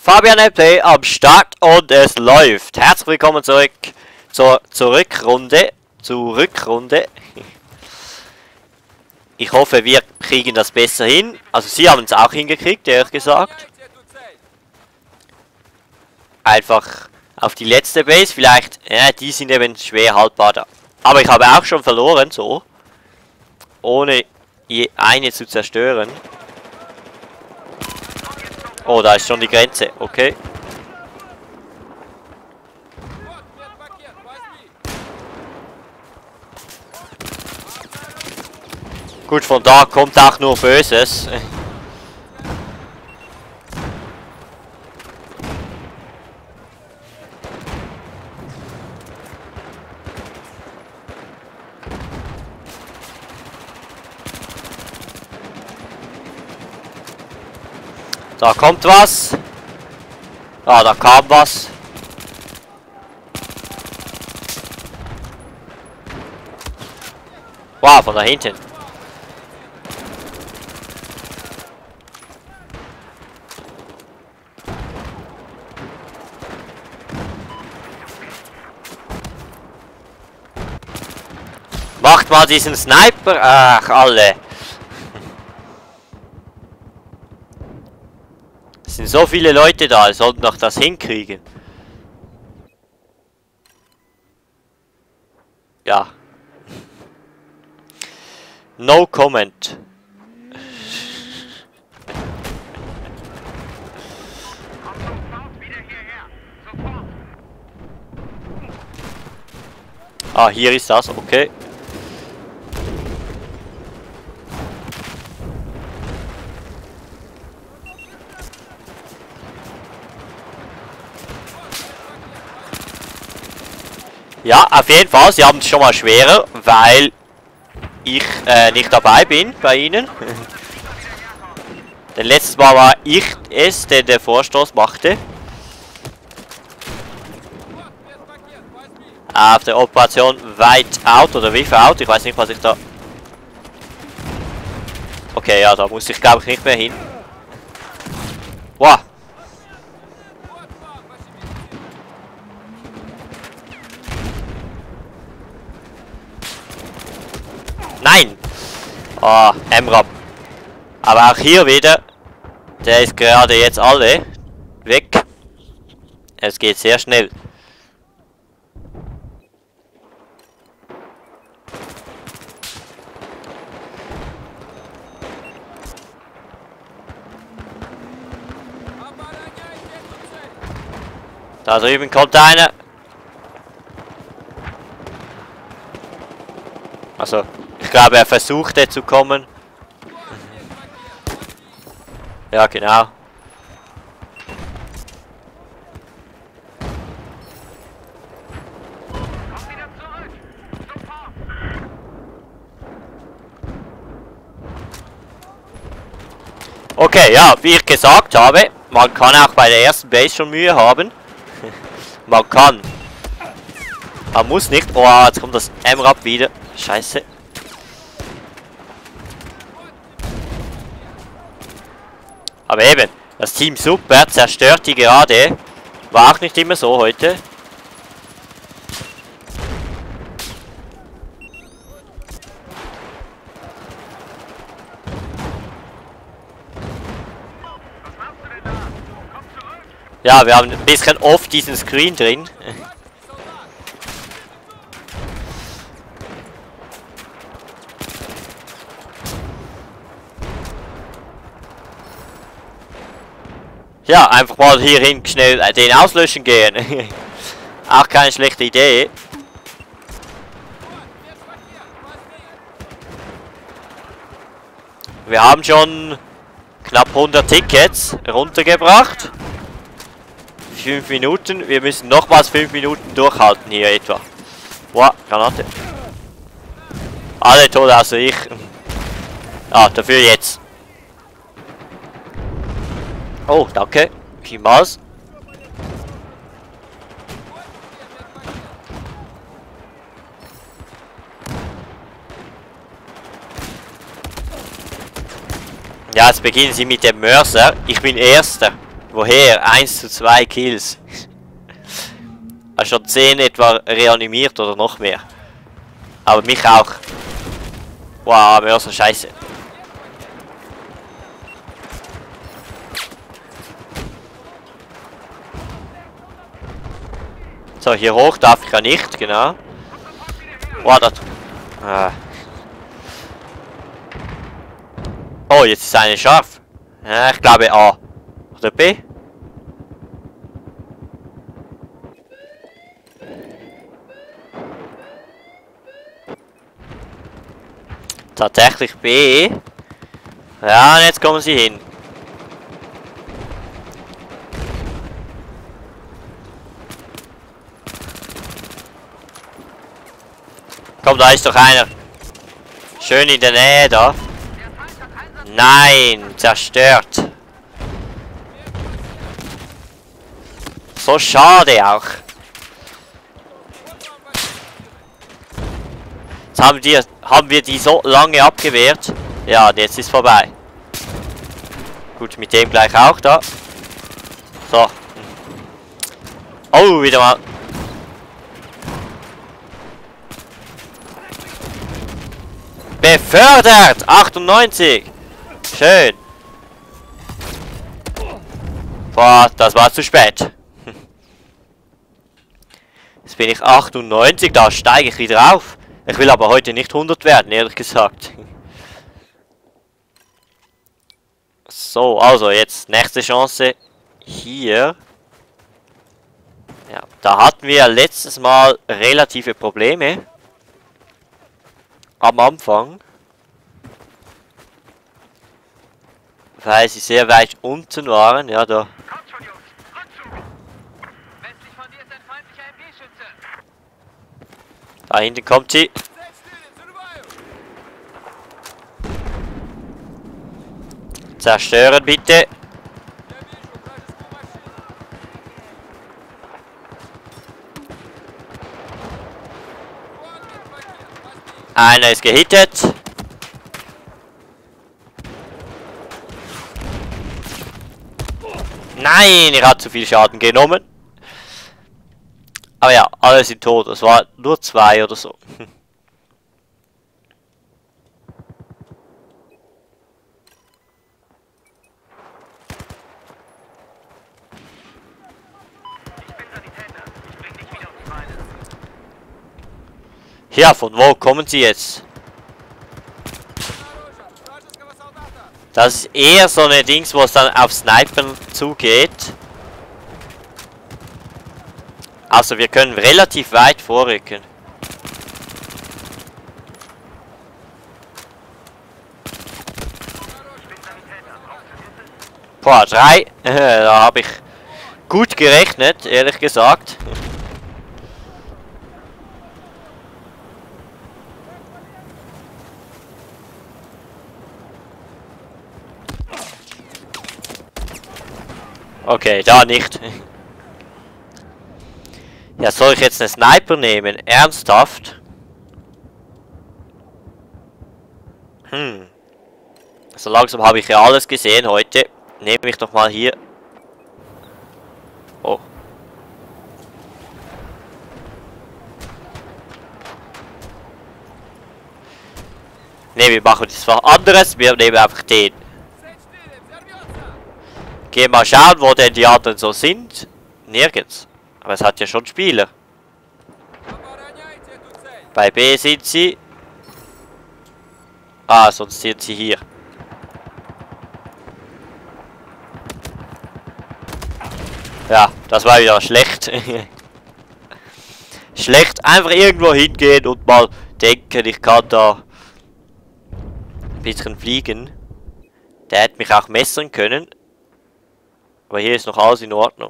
Fabian LP am Start und es läuft. Herzlich willkommen zurück zur Rückrunde. Ich hoffe, wir kriegen das besser hin. Also sie haben es auch hingekriegt, ehrlich gesagt. Einfach auf die letzte Base. Vielleicht, ja, die sind eben schwer haltbar da. Aber ich habe auch schon verloren, so. Ohne je eine zu zerstören. Oh, da ist schon die Grenze. Okay. Gut, von da kommt auch nur Böses. Da kommt was. Ah, da kam was. Wow, von da hinten. Macht mal diesen Sniper. Ach, alle. Es sind so viele Leute da, wir sollten doch das hinkriegen. Ja. No comment. Ah, hier ist das, okay. Ja, auf jeden Fall, sie haben es schon mal schwerer, weil ich nicht dabei bin bei ihnen. Denn letztes Mal war ich es, der den Vorstoß machte. Auf der Operation Whiteout oder Without, ich weiß nicht, was ich da... Okay, ja, da muss ich glaube ich nicht mehr hin. Wow. Nein! Oh, MRAP. Aber auch hier wieder, der ist gerade jetzt alle weg. Es geht sehr schnell. Da drüben kommt einer. Also, ich glaube, er versuchte zu kommen. Ja, genau. Okay, ja, wie ich gesagt habe, man kann auch bei der ersten Base schon Mühe haben. Man kann. Man muss nicht. Oh, jetzt kommt das MRAP wieder. Scheiße. Aber eben, das Team Super zerstört die gerade. War auch nicht immer so heute. Ja, wir haben ein bisschen oft diesen Screen drin. Ja, einfach mal hierhin schnell den auslöschen gehen. Auch keine schlechte Idee. Wir haben schon knapp 100 Tickets runtergebracht. 5 Minuten. Wir müssen nochmals 5 Minuten durchhalten hier etwa. Boah, Granate. Alle tot außer ich. Ah, dafür jetzt. Oh, danke. Vielmals. Ja, jetzt beginnen sie mit dem Mörser. Ich bin Erster. Woher? 1:2 Kills. Hast schon 10 etwa reanimiert oder noch mehr. Aber mich auch. Wow, Mörser, scheiße. So, hier hoch darf ich ja nicht, genau. Wow, das... Oh, jetzt ist eine scharf. Ja, ich glaube A. Oder B? Tatsächlich B. Ja, und jetzt kommen sie hin. Komm, da ist doch einer. Schön in der Nähe da. Nein, zerstört. So schade auch. Jetzt haben wir die so lange abgewehrt. Ja, und jetzt ist vorbei. Gut, mit dem gleich auch da. So. Oh, wieder mal. Befördert! 98! Schön. Boah, das war zu spät. Jetzt bin ich 98, da steige ich wieder auf. Ich will aber heute nicht 100 werden, ehrlich gesagt. So, also jetzt nächste Chance hier. Ja, da hatten wir letztes Mal relative Probleme. Am Anfang. Weil sie sehr weit unten waren, ja da. Da hinten kommt sie. Zerstören bitte. Einer ist gehittet. Nein, er hat zu viel Schaden genommen. Aber ja, alle sind tot. Es war nur 2 oder so. Ja, von wo kommen sie jetzt? Das ist eher so eine Dings, wo es dann auf Snipern zugeht. Also wir können relativ weit vorrücken. Boah, 3. Da habe ich gut gerechnet, ehrlich gesagt. Okay, da nicht. Ja, soll ich jetzt einen Sniper nehmen? Ernsthaft? So langsam habe ich ja alles gesehen heute. Nehme ich doch mal hier. Oh. Ne, wir machen das was anderes. Wir nehmen einfach den. Gehen mal schauen, wo denn die anderen so sind. Nirgends. Aber es hat ja schon Spieler. Bei B sind sie. Ah, sonst sind sie hier. Ja, das war wieder schlecht. Schlecht, einfach irgendwo hingehen und mal denken, ich kann da ein bisschen fliegen. Der hätte mich auch messern können. Aber hier ist noch alles in Ordnung.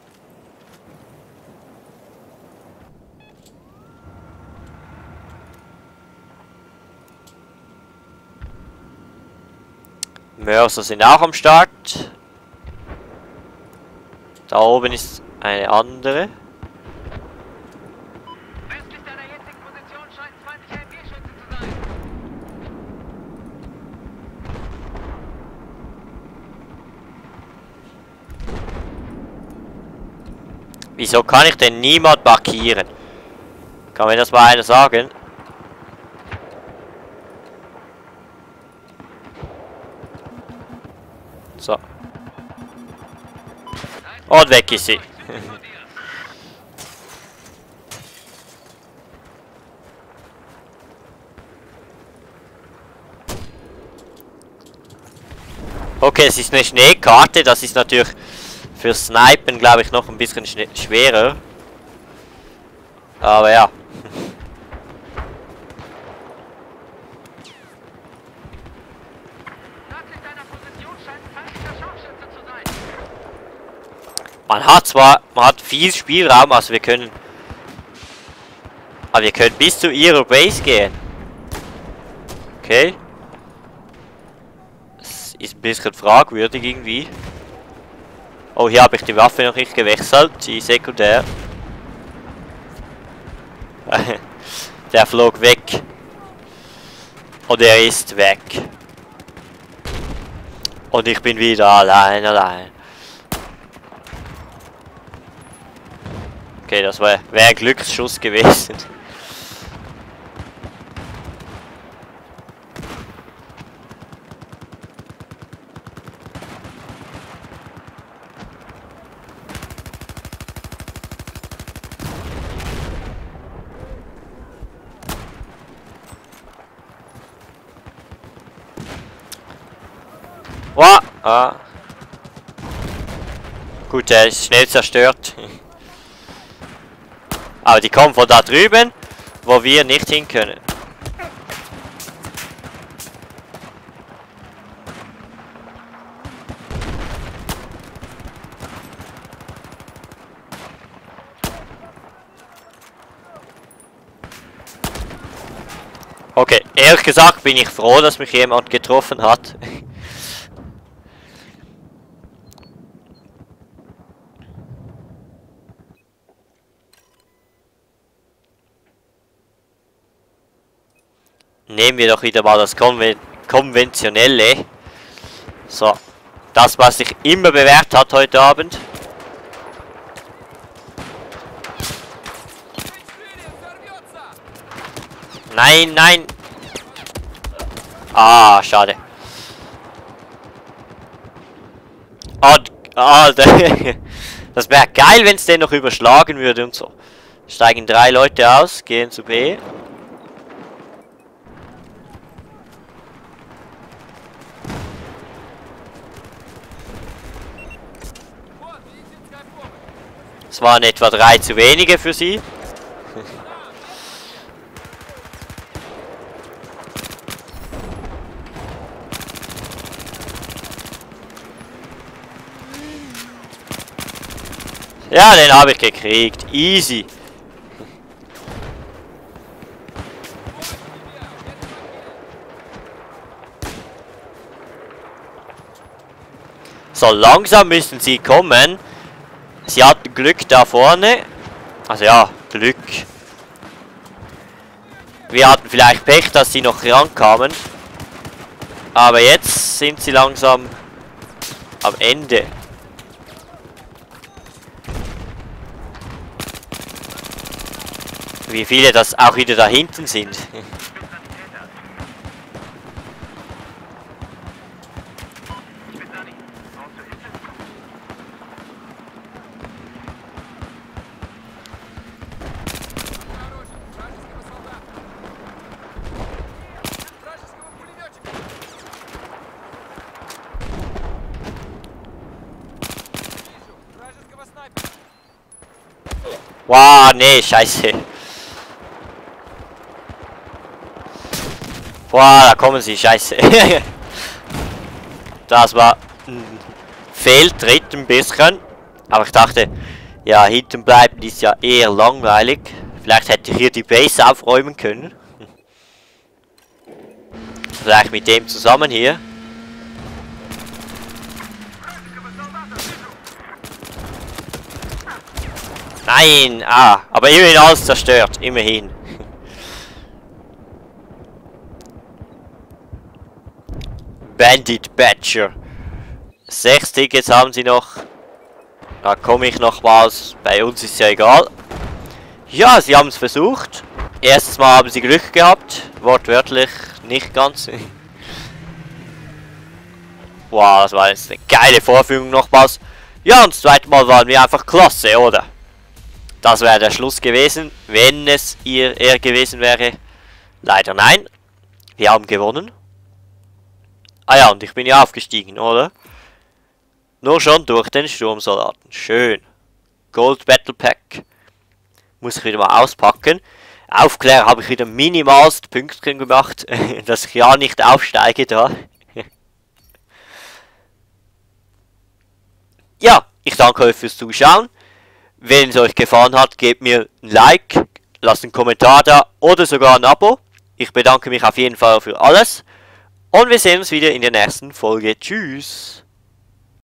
Mörser sind auch am Start. Da oben ist eine andere. Westlich deiner jetzigen Position scheint feindliche MG-Schützen zu sein. Wieso kann ich denn niemand markieren? Kann mir das mal einer sagen? So. Und weg ist sie. Okay, es ist eine Schneekarte, das ist natürlich für Snipen, glaube ich, noch ein bisschen schwerer. Aber ja. Nördlich deiner Position scheint ein feindlicher Scharfschütze zu sein. Man hat viel Spielraum, also wir können bis zu ihrer Base gehen. Okay. Das ist ein bisschen fragwürdig irgendwie. Oh, hier habe ich die Waffe noch nicht gewechselt, die Sekundär. Der flog weg. Und er ist weg. Und ich bin wieder allein. Okay, das wäre ein Glücksschuss gewesen. Wow. Ah. Gut, der ist schnell zerstört. Aber die kommen von da drüben, wo wir nicht hin können. Okay, ehrlich gesagt bin ich froh, dass mich jemand getroffen hat. Nehmen wir doch wieder mal das Konventionelle. So. Das, was sich immer bewährt hat heute Abend. Nein, nein. Ah, schade. Das wäre geil, wenn es den noch überschlagen würde und so. Steigen 3 Leute aus, gehen zu B. Es waren etwa 3 zu wenige für sie. Ja, den habe ich gekriegt. Easy. So, langsam müssen sie kommen. Sie hatten Glück da vorne. Also ja, Glück. Wir hatten vielleicht Pech, dass sie noch rankamen. Aber jetzt sind sie langsam am Ende. Wie viele das auch wieder da hinten sind. Wow, nee, scheiße. Boah, da kommen sie, scheiße. Das war ein Fehltritt ein bisschen. Aber ich dachte, ja, hinten bleiben ist ja eher langweilig. Vielleicht hätte ich hier die Base aufräumen können. Vielleicht mit dem zusammen hier. Nein, aber immerhin alles zerstört, immerhin. Bandit Badger. 6 Tickets haben sie noch. Da komme ich nochmals. Bei uns ist ja egal. Ja, sie haben es versucht. Erstes Mal haben sie Glück gehabt. Wortwörtlich nicht ganz. Wow, das war jetzt eine geile Vorführung nochmals. Ja, und das zweite Mal waren wir einfach klasse, oder? Das wäre der Schluss gewesen, wenn es er gewesen wäre. Leider nein. Wir haben gewonnen. Ah ja, und ich bin ja aufgestiegen, oder? Nur schon durch den Sturmsoldaten. Schön. Gold Battle Pack. Muss ich wieder mal auspacken. Aufklärer habe ich wieder minimalst Pünktchen gemacht, dass ich ja nicht aufsteige da. Ja, ich danke euch fürs Zuschauen. Wenn es euch gefallen hat, gebt mir ein Like, lasst einen Kommentar da oder sogar ein Abo. Ich bedanke mich auf jeden Fall für alles. Und wir sehen uns wieder in der nächsten Folge. Tschüss.